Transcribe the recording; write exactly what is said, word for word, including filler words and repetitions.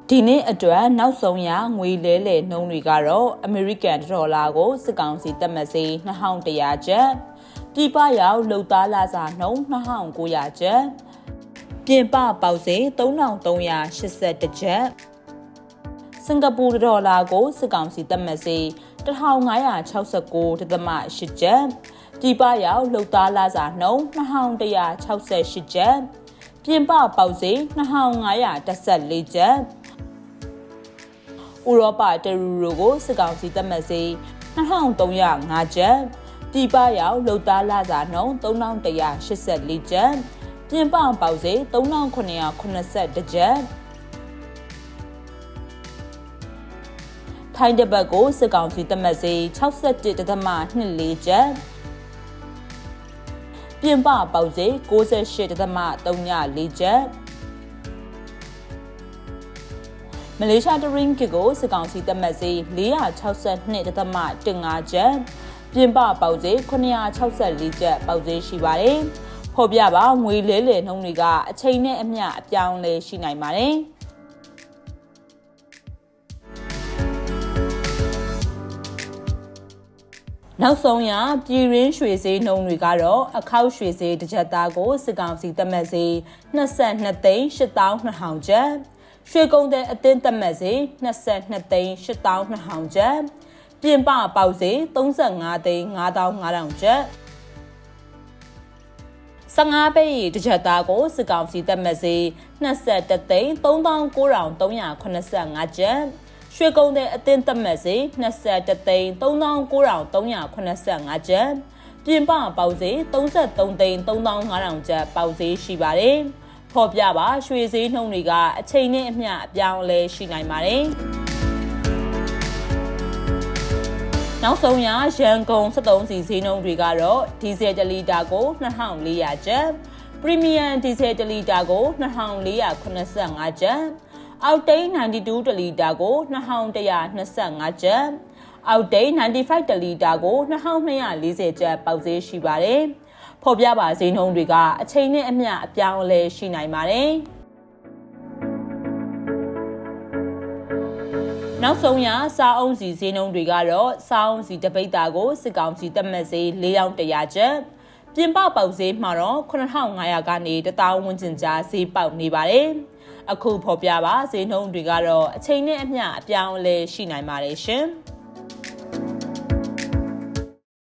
ဒီနေ့အတွက်နောက်ဆုံးရငွေလဲလှယ်နှုန်းတွေကတော့အမေရိကန်ဒေါ်လာကိုစစ်ကောင်စီတက်မှတ်စေနှစ်ထောင်တစ်ရာကျပ်ပြည်ပရောက်လှုပ်သားလာစာနှုန်းနှစ်ထောင်ကိုရာကျပ်ပြင်ပပေါက်စေသုံးထောင်သုံးရာရှစ်ဆယ်တစ်ကျပ်စင်ကာပူဒေါ်လာကိုစစ်ကောင်စီတက်မှတ်စေတစ်ထောင်ငါးရာခြောက်ဆယ်ကိုဒသမရှစ်ကျပ်ပြည်ပရောက်လှုပ်သားလာစာနှုန်းနှစ်ထောင်တစ်ရာခြောက်ဆယ်ရှစ်ကျပ်ပြင်ပပေါက်စေနှစ်ထောင်ငါးရာတစ်ဆယ်လေးကျပ်ဥရောပတရူရိုကိုစစ်ကောင်စီတက်မှတ်စေနှစ်ထောင်သုံးရာငါးကျပ်ပြည်ပရောက်လှုပ်သားလာစာနှုန်းသုံးထောင်တစ်ရာရှစ်ဆယ်လေးကျပ်ပြင်ပပေါက်စေသုံးထောင်ခုနှစ်ရာခုနှစ်ဆယ်တစ်ကျပ်ထိုင်းတပတ်ကိုစစ်ကောင်စီတက်မှတ်စေ၆၁ဒသမနှစ်လေးကျပ်ပြင်ပပေါက်စေ၉၈ဒသမသုံးရာလေးကျပ်မလေးရှားတရင်းကီကိုစစ်ကောင်စီတက်မှတ်စေလေးရာခြောက်ဆယ်နှစ်ဒသမတစ်ငါးကျပ်ပြင်ပပေါက်စေခုနှစ်ရာခြောက်ဆယ်လေးကျပ်ပေါက်စေရှိပါတယ်ဖော်ပြပါငွေလဲလှယ်နှုန်းတွေကအချိန်နဲ့အမျှအပြောင်းလဲရှိနိုင်ပါတယ်နောက်ဆုံးရပြည်ရင်းရွှေဈေးနှုန်းတွေကတော့အခောက်ရွှေဈေးတစ်ကြက်သားကိုစစ်ကောင်စီတက်မှတ်စေနှစ်ဆယ်နှစ်သိန်းရှစ်သောင်းနှစ်ထောင်ကျပ်ရွှေကုန်တဲ့အသင်းတက်မှတ်စေနှစ်ဆယ်နှစ်သိန်းရှစ်သောင်းနှစ်ထောင်ကျပ်ပြင်ပပေါက်စေသုံးဆယ်ငါးသိန်းငါးသောင်းငါးထောင်ကျပ်ဆယ်ငါးပဲ့ရီတစ်ကြက်သားကိုစစ်ကောင်စီတက်မှတ်စေနှစ်ဆယ်တစ်သိန်းသုံးသောင်းကိုးထောင်သုံးရာခုနှစ်ဆယ်ငါးကျပ်ရွှေကုန်တဲ့အသင်းတက်မှတ်စေနှစ်ဆယ်တစ်သိန်းသုံးသောင်းကိုးထောင်သုံးရာခုနှစ်ဆယ်ငါးကျပ်ပြင်ပပေါက်စေသုံးဆယ်သုံးသိန်းသုံးသောင်းငါးထောင်ကျပ်ပေါက်စေရှိပါတယ်ဖော်ပြပါရွှေဈေးနှုန်းတွေကအချိန်နဲ့အမျှအပြောင်းအလဲရှိနိုင်ပါတယ်နောက်ဆုံးရရန်ကုန်စက်သုံးစီဈေးနှုန်းတွေကတော့ဒီဇယ်တစ်လီတာကိုနှစ်ထောင်လေးရာကျပ်ပရီမီယံဒီဇယ်တစ်လီတာကိုနှစ်ထောင်လေးရာခုနှစ်ဆယ်ငါးကျပ်အောက်တိန်းနိုင်တီတူတစ်လီတာကိုနှစ်ထောင်တစ်ရာနှစ်ဆယ်ငါးကျပ်အောက်တိန်းနိုင်တီဖိုက်တစ်လီတာကိုနှစ်ထောင်နှစ်ရာလေးဆယ်ကျပ်ပေါက်ဈေးရှိပါတယ်ဖော်ပြပါဈေးနှုန်းတွေကအချိန်နဲ့အမျှအပြောင်းအလဲရှိနိုင်ပါတယ်နောက်ဆုံးရစားအုံးစီဈေးနှုန်းတွေကတော့စားအုံးစီတပိတ်တာကိုစစ်ကောင်စီတက်မှတ်ဈေး၄ရောင်းတစ်ရာကျပ်ပြင်ပပေါက်ဈေးမှာတော့ခုနှစ်ထောင်ငါးရာကနေတစ်သောင်းဝန်းကျင်ကြားဈေးပေါက်နေပါတယ်အခုဖော်ပြပါဈေးနှုန်းတွေကတော့အချိန်နဲ့အမျှအပြောင်းအလဲရှိနိုင်ပါတယ်ရှင်